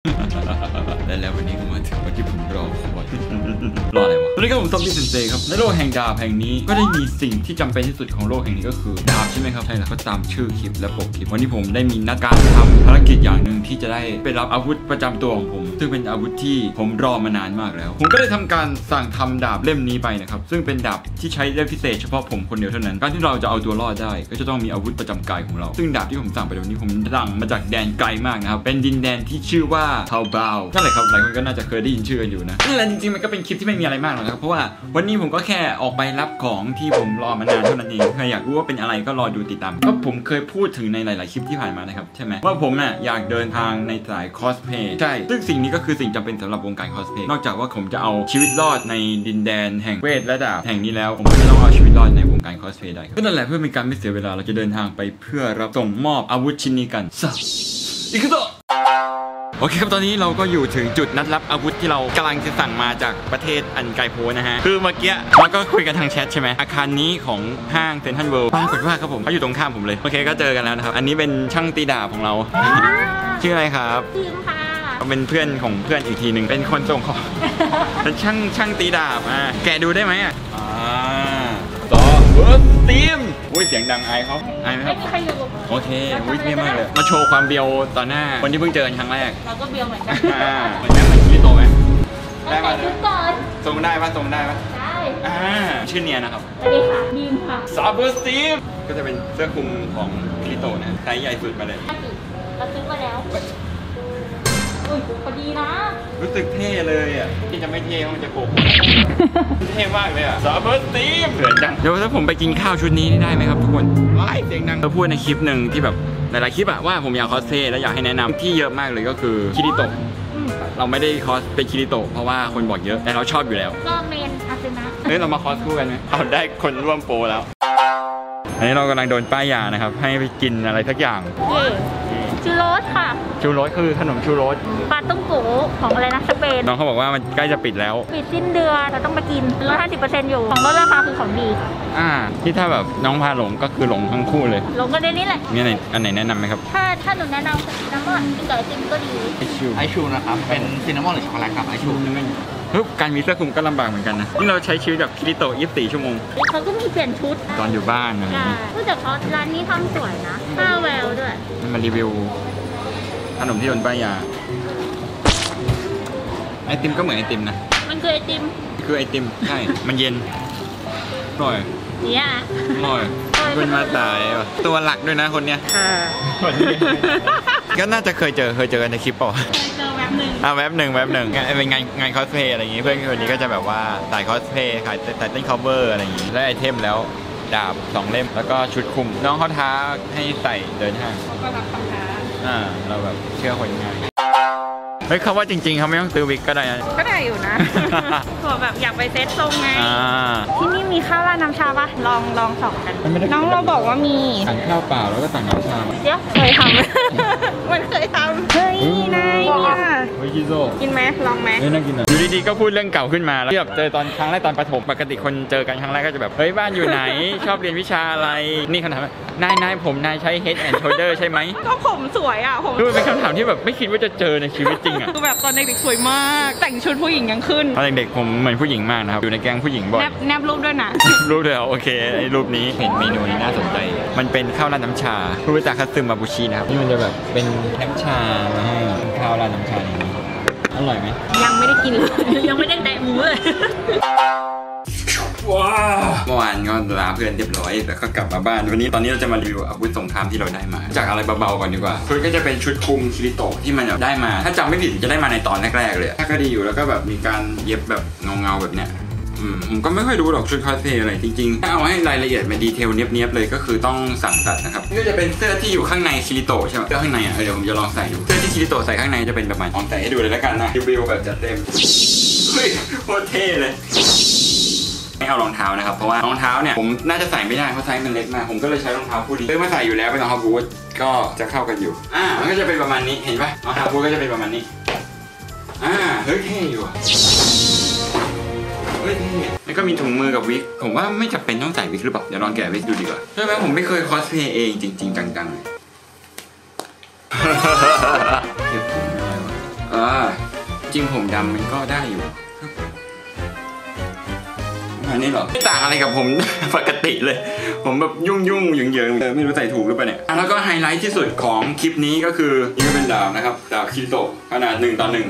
แล้ววันนี้ก็มาถึงวันที่ผมรอคอยรออะไรวะวันนี้ก็ผมซอมบี้เซนเซครับในโลกแห่งดาบแห่งนี้ก็ได้มีสิ่งที่จำเป็นที่สุดของโลกแห่งนี้ก็คือดาบใช่ไหมครับใช่แล้วก็ตามชื่อคลิปและปกคลิปวันนี้ผมได้มีนัดการทำภารกิจอย่างหนึ่งที่จะได้ไปรับอาวุธประจำตัวของผมซึ่งเป็นอาวุธที่ผมรอมานานมากแล้วผมก็ได้ทำการสั่งทำดาบเล่มนี้ไปนะครับซึ่งเป็นดาบที่ใช้ได้พิเศษเฉพาะผมคนเดียวเท่านั้นการที่เราจะเอาตัวรอดได้ก็จะต้องมีอาวุธประจำกายของเราซึ่งดาบที่ผมสั่งไปวันนี้ผมสั่งมาจากแดนไกลมากนะครับเป็นดินแดนที่ชื่อว่าเทาบาวนั่นแหละครับหลายคนก็น่าจะเคยได้ยินชื่อกันอยู่นะนั่นแหละจริงๆมันก็เป็นคลิปที่ไม่มีอะไรมากหรอกครับเพราะว่าวันนี้ผมก็แค่ออกไปรับของที่ผมรอมานานเท่านั้นเองใครอยากรู้ว่าเป็นอะไรก็รอดูติดตามก็ผมเคยพูดถึงในหลายๆคลิปที่ผ่านมานะครับใช่ไหมว่าผมน่ะอยากเดินทางในสายคอสเพย์ใช่ซึ่งสิ่งนี้ก็คือสิ่งจำเป็นสำหรับวงการคอสเพย์นอกจากว่าผมจะเอาชีวิตรอดในดินแดนแห่งเวทและดาบแห่งนี้แล้วผมก็จะต้องเอาชีวิตรอดในวงการคอสเพย์ได้ก็นั่นแหละเพื่อเป็นการไม่เสียเวลาเราจะเดินทางไปเพื่อรับส่งมอบอาวุธชิ้นนี้กันอีกต่อโอเคครับตอนนี้เราก็อยู่ถึงจุดนัดรับอาวุธที่เรากำลังจะสั่งมาจากประเทศอันไกลโพ้นนะฮะคือเมื่อกี้เราก็คุยกันทางแชทใช่ไหมอาคารนี้ของห้างเซ็นทรัลเวิลด์ปรากฏว่าครับผมเขาอยู่ตรงข้ามผมเลยโอเคก็เจอกันแล้วนะครับอันนี้เป็นช่างตีดาบของเราชื่ออะไรครับทีมค่ะเป็นเพื่อนของเพื่อนอีกทีหนึ่งเป็นคนส่งของเป็นช่างตีดาบแกดูได้ไหมต่อเบิร์ดทีมอุ้ยเสียงดังไอเขาไอไหมครับโอเคอุ้ยเท่มากเลยมาโชว์ความเบียวต่อหน้าคนที่เพิ่งเจอกันครั้งแรกเราก็เบียวเหมือนกันเหมือนคิริโตะไหมได้ป่ะทรงได้ป่ะได้ชื่อเนียนะครับสวัสดีค่ะดีมค่ะซาเบิร์ดทีมก็จะเป็นเสื้อคลุมของคิริโตะนะไซส์ใหญ่สุดมาเลยเราซื้อมาแล้วพอดีนะรู้สึกเท่เลยอ่ะที่จะไม่เท่มันจะโกงเท่มากเลยอ่ะซาเบิร์ดทีมเดือดจังเดี๋ยวถ้าผมไปกินข้าวชุดนี้ได้ไหมครับทุกคนไล่เสียงดังเราพูดในคลิปหนึ่งที่แบบหลายๆคลิปอะว่าผมอยากคอสเพลย์และอยากให้แนะนำที่เยอะมากเลยก็คือคิริโตะเราไม่ได้คอสเป็นคิริโตะเพราะว่าคนบอกเยอะแต่เราชอบอยู่แล้วก็เมนอาซึนะเรามาคอสคู่กันไหมเอาได้คนร่วมโปรแล้วอันนี้เรากำลังโดนป้ายยานะครับให้ไปกินอะไรสักอย่างชูโรสค่ะชูโรสคือขนมชูโรสปลาต้มโกของอะไรนะสเปนน้องเขาบอกว่ามันใกล้จะปิดแล้วปิดสิ้นเดือนเราต้องไปกินลด 50% อยู่ของลดราคาคือของดีที่ถ้าแบบน้องพาหลงก็คือหลงทั้งคู่เลยหลงก็ได้นี่แหละมีอันไหนแนะนำไหมครับถ้าหนูแนะนำซินนามอนกินกับไอติมก็ดีไอชูนะครับเป็นซินนามอนหรือช็อกโกแลตครับไอชูการมีเสื้อคลุมก็ลำบากเหมือนกันนะนี่เราใช้ชีวิตแบบคิริโตะ24 ชั่วโมงเขาก็มีเปลี่ยนชุดตอนอยู่บ้านอะไรอย่างนี้แต่เขาร้านนี้ทำสวยนะผ้าแววด้วยมารีวิวขนมที่โดนป้ายยาไอติมก็เหมือนไอติมนะมันคือไอติมใช่มันเย็นอร่อยเนี่ยอร่อยเป็นมาตายตัวหลักด้วยนะคนเนี้ยก็น่าจะเคยเจอในคลิปป่ะเจอแวบหนึ่งเป็นงานคอสเพย์อะไรอย่างงี้เพื่อนคนนี้ก็จะแบบว่าถ่ายคอสเพย์ถ่ายเต้นคัฟเวอร์อะไรอย่างงี้ได้ไอเทมแล้วดาบ2 เล่มแล้วก็ชุดคุมน้องเขาท้าให้ใส่เดินห้างก็รับคำท้าเราแบบเชื่อคนง่ายเฮ้ยเขาว่าจริงๆเขาไม่ต้องซื้อวิกก็ได้อยู่นะตัวแบบอยากไปเซ็ตทรงไงที่นี่มีข้าวราดน้ำชาปะลองสองกันน้องเราบอกว่ามีสั่งข้าวเปล่าแล้วก็สั่งน้ำชาเดี๋ยวเคยทำมันเคยทำเฮ้ยนายเฮ้ยกิโซกินไหมลองไหมเฮ้ยน่ากินอ่ะอยู่ดีๆก็พูดเรื่องเก่าขึ้นมาแล้วแบบเจอตอนครั้งแรกตอนประถมปกติคนเจอกันครั้งแรกก็จะแบบเฮ้ยบ้านอยู่ไหนชอบเรียนวิชาอะไรนี่คำถามนายผมใช้ Head and Shoulder ใช่ไหมก็ผมสวยอ่ะผมเป็นคำถามที่แบบไม่คิดว่าจะเจอในชีวิตจริงอ่ะคือแบบตอนเด็กๆสวยมากแต่งชุดผู้หญิงยังขึ้นตอนเด็กๆผมเหมือนผู้หญิงมากนะครับอยู่ในแก๊งผู้หญิงบ่อยแนบรูปด้วยนะรูปเดียวโอเคไอ้รูปนี้เห็นเมนูนี้น่าสนใจมันเป็นข้าวราดน้ำชาผู้รู้จักคัตสึมาบุชินะครับนี่มันจะแบบเป็นน้ำชามาให้ข้าวราดน้ำชาอย่างนี้อร่อยไหมยังไม่ได้กินเลยยังไม่ได้แตะหมูเลยว้าวเมื่อวานก็ลาเพื่อนเรียบร้อยแล้วก็กลับมาบ้านวันนี้ตอนนี้เราจะมารีวิวอาวุธสงครามที่เราได้มาจากอะไรเบาๆก่อนดีกว่าชุดก็จะเป็นชุดคลุมคิริโตะที่มันได้มาถ้าจำไม่ผิดจะได้มาในตอนแรกๆเลยถ้าก็ดีอยู่แล้วก็แบบมีการเย็บแบบเงาๆแบบเนี้ยผมก็ไม่ค่อยรู้หรอกชุดคอสเพลย์อะไรจริงๆถ้าเอาให้รายละเอียดมาดีเทลเนี้ยบๆเลยก็คือต้องสั่งตัดนะครับนี่ก็จะเป็นเสื้อที่อยู่ข้างในคิริโตะใช่ไหมเสื้อข้างในเดี๋ยวผมจะลองใส่ดูเสื้อที่คิริโตะใส่ข้างในจะเป็นประมาณลองใส่ให้ดูเลยแล้วกันนะรีวิวแบบจัดเต็มเฮ้ยโคตรเท่เลยไม่เอารองเท้านะครับเพราะว่ารองเท้าเนี่ยผมน่าจะใส่ไม่ได้เพราะไซส์มันเล็กมากผมก็เลยใช้รองเท้าคู่นี้ซื้อมาใส่อยู่แล้วเป็นรองเท้าบูทก็จะเข้ากันอยู่มันก็จะเป็นประมาณนี้เห็นปะรองเท้าบูทก็จะเป็นประมาณนี้เฮ้ยเท่อยู่เฮ้ยเท่แล้วก็มีถุงมือกับวิกผมว่าไม่จำเป็นต้องใส่วิกหรือเปล่าเดี๋ยวลองแกะวิกดูดีกว่าใช่ไหมผมไม่เคยคอสเพลย์เองจริงๆจังๆเลยเก็บผมอะไรวะจริงผมดำมันก็ได้อยู่อันนี้เหรอไม่ต่างอะไรกับผม ปกติเลยผมแบบยุ่งเหยิงๆไม่รู้ใส่ถูกหรือเปล่าเนี่ยแล้วก็ไฮไลท์ที่สุดของคลิปนี้ก็คือนี่ก็เป็นดาบนะครับดาบคิริโตะขนาด1:1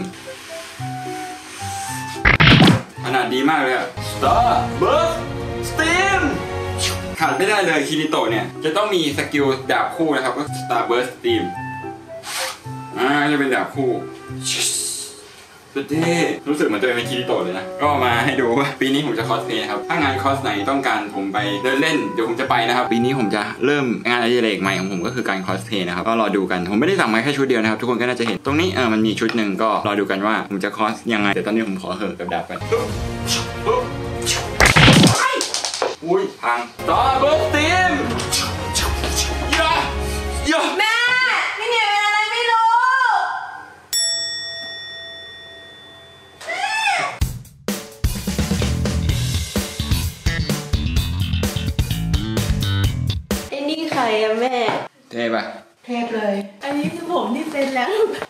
ขนาดดีมากเลยอะ Star Burst Steam ขาดไม่ได้เลยคิริโตะเนี่ยจะต้องมีสกิลดาบคู่นะครับก็ Star Burst Steam จะเป็นดาบคู่สุดเท่รู้สึกเหมือนตัวเองเป็นคิริโตะเลยนะก็มาให้ดูว่าปีนี้ผมจะคอสเพลย์นะครับถ้างานคอสไหนต้องการผมไปเดินเล่นเดี๋ยวผมจะไปนะครับปีนี้ผมจะเริ่มงานอดิเรกใหม่ของผมก็คือการคอสเพลย์นะครับก็รอดูกันผมไม่ได้สั่งมาแค่ชุดเดียวนะครับทุกคนก็น่าจะเห็นตรงนี้มันมีชุดหนึ่งก็รอดูกันว่าผมจะคอสยังไงแต่ตอนนี้ผมขอเหอะกับดาบกันอุ้ยพังต่อเบิร์สตีมแม่นี่เนี่ยเป็นอะไรไม่รู้ไอ้นี่ใครอะแม่เท่ปะเทพเลยอันนี้คือผมที่เป็นแล้ว